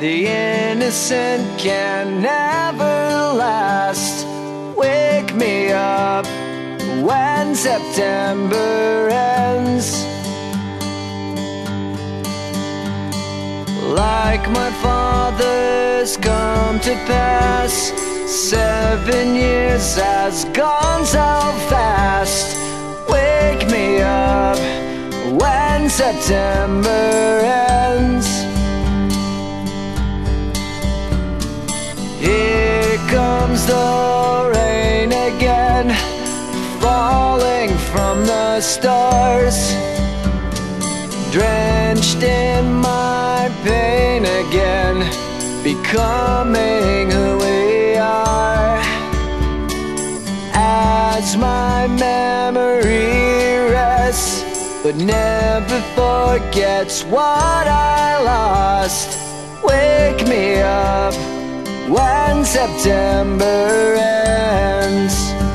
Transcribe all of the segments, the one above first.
The innocent can never last. Wake me up when September ends. Like my father's come to pass, 7 years has gone so fast. Wake me up when September ends. Here comes the rain again, falling from the stars, drenched in my pain again, becoming who we are. As my memory rests, but never forgets what I lost. Wake me up when September ends.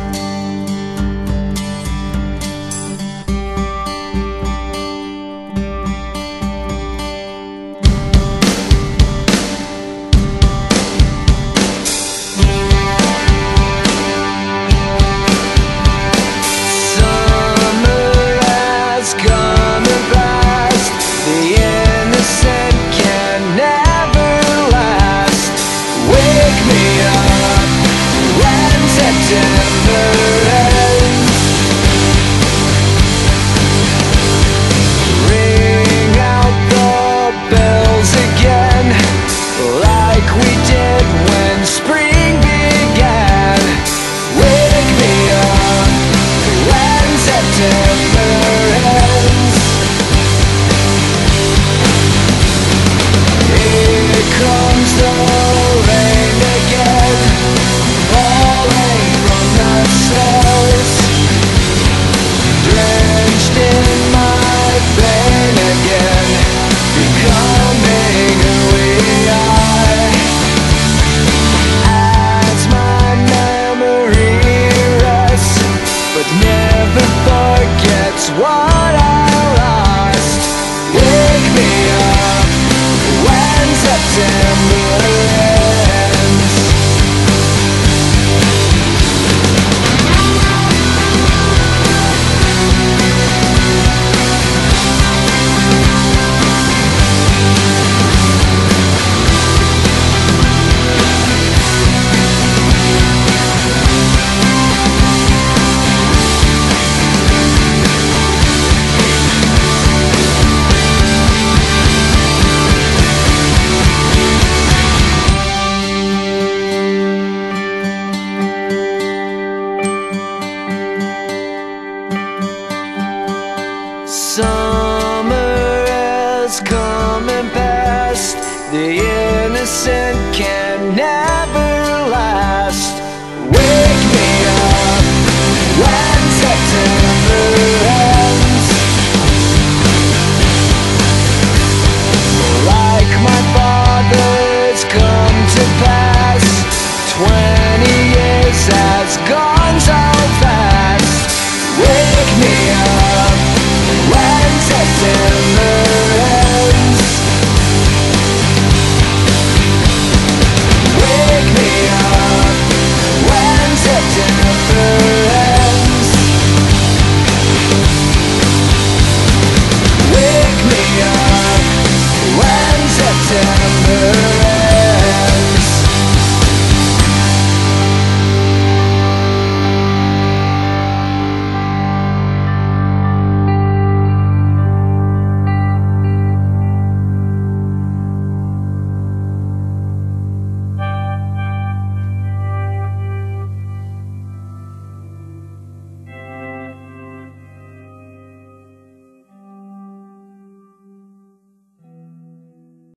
What I lost. Wake me up when September ends. Summer has come and passed. The innocent can never